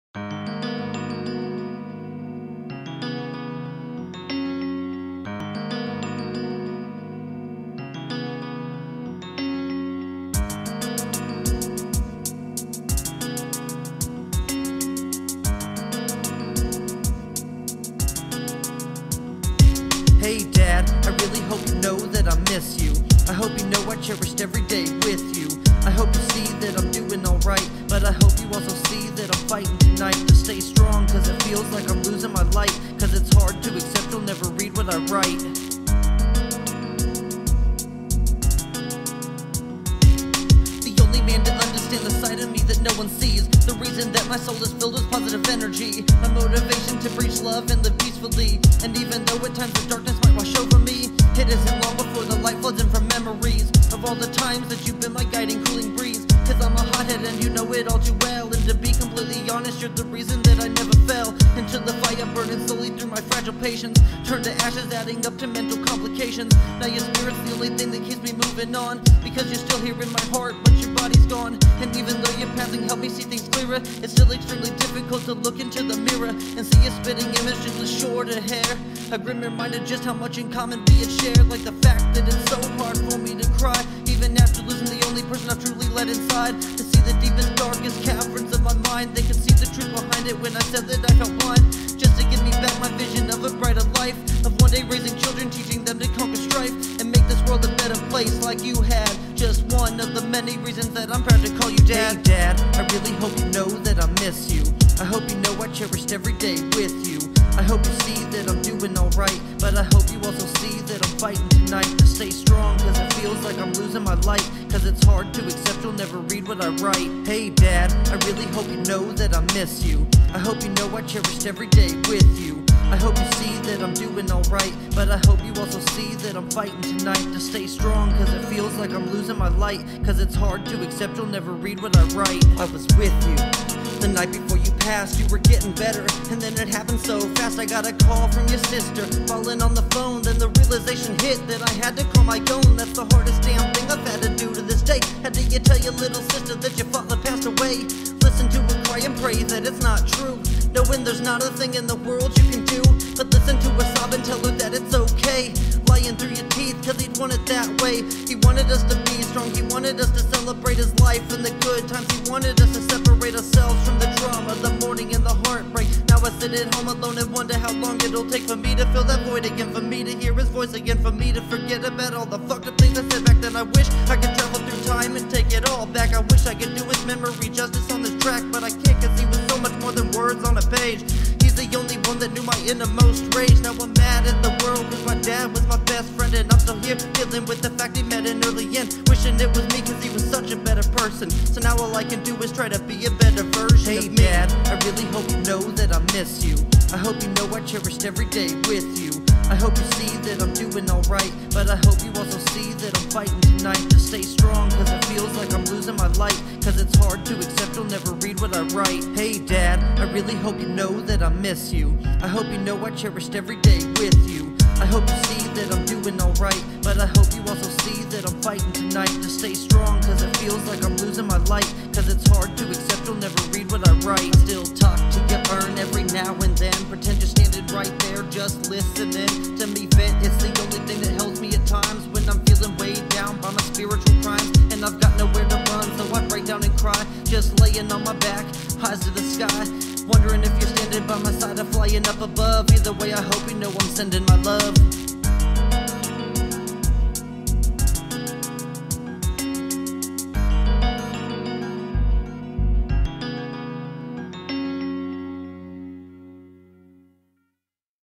Hey Dad, I really hope you know that I miss you. I hope you know I cherished every day with you. I hope you see that I'm doing alright, but I hope you also see that I'm fighting tonight to stay strong, cause it feels like I'm losing my light, cause it's hard to accept you'll never read what I write. The only man to understand the side of me that no one sees, the reason that my soul is filled with positive energy, my motivation to preach love and live peacefully. And even though at times the darkness might wash over me, it isn't long before the light floods in from memories of all the times that you've been my guiding cooling breeze. Cause I'm a hothead and you know it all too well, and to be completely honest, you're the reason that I never fell into the fire, burning slowly through my fragile patience, turned to ashes, adding up to mental complications. Now your spirit's the only thing that keeps me moving on, because you're still here in my heart, but your body's gone. And even though your passing helped me see things clearer, it's still extremely difficult to look into the mirror and see a spitting image just with shorter hair. A grim reminder just how much in common we had shared, like the fact that it's so hard for me to cry, even after losing the only person I've truly let inside, to see the deepest, darkest caverns of my mind. They could see the truth behind it when I said that I felt blind, just to give me back my vision of a brighter life, of one day raising children, teaching them to conquer strife and make this world a better place like you had. Just one of the many reasons that I'm proud to call you Dad. Hey Dad, I really hope you know that I miss you. I hope you know I cherished every day with you. I hope you see that I'm doing alright, but I hope you also see that I'm fighting tonight to stay strong, cause it feels like I'm losing my light, cause it's hard to accept you'll never read what I write. Hey Dad, I really hope you know that I miss you. I hope you know I cherished every day with you. I hope you see that I'm doing alright, but I hope you also see that I'm fighting tonight to stay strong, cause it feels like I'm losing my light, cause it's hard to accept you'll never read what I write. I was with you the night before you passed, you were getting better, and then it happened so fast. I got a call from your sister, falling on the phone, then the realization hit that I had to call my own. That's the hardest damn thing I've had to do to this day. Had to you tell your little sister that your father passed away? Listen to her cry and pray that it's not true, knowing there's not a thing in the world you can do but listen to her sob and tell her that it's okay, lying through your teeth cause he'd want it that way. He wanted us to be strong, he wanted us to celebrate his life and the good times. He wanted us to separate ourselves from the drama, the mourning and the heartbreak. Now I sit at home alone and wonder how long it'll take for me to fill that void again, for me to hear his voice again, for me to forget about all the fucked up things I said back then. I wish I could travel through time and take it all back. I wish I could do his memory justice on this track, but I can't cause he was so much more than words on a page. He's the only one that knew my innermost rage. Now I'm mad at the world cause my dad was my best friend, and I'm still here dealing with the fact he met an early end, wishing it was me cause he was such a better person. So now all I can do is try to be a better version of me. Dad, I really hope you know that I miss you. I hope you know I cherished every day with you. I hope you see that I'm doing alright, but I hope you also see that I'm fighting tonight to stay strong, cause it feels like I'm losing my light, cause it's hard to accept you'll never read what I write. Hey Dad, I really hope you know that I miss you. I hope you know I cherished every day with you. I hope you see that I'm doing alright, but I hope you also see that I'm fighting tonight to stay strong, cause it feels like I'm losing my light, cause it's hard to accept you'll never read what I write. Still talk to your burn every now and then, pretend you're standing right there just listening to me vent. It's the only thing that helps me at times when I'm feeling weighed down by my spiritual crimes, and I've got nowhere to run, so I break down and cry, just laying on my back, eyes to the sky, wondering if you're standing by my side or flying up above. Either way, I hope you know I'm sending my love.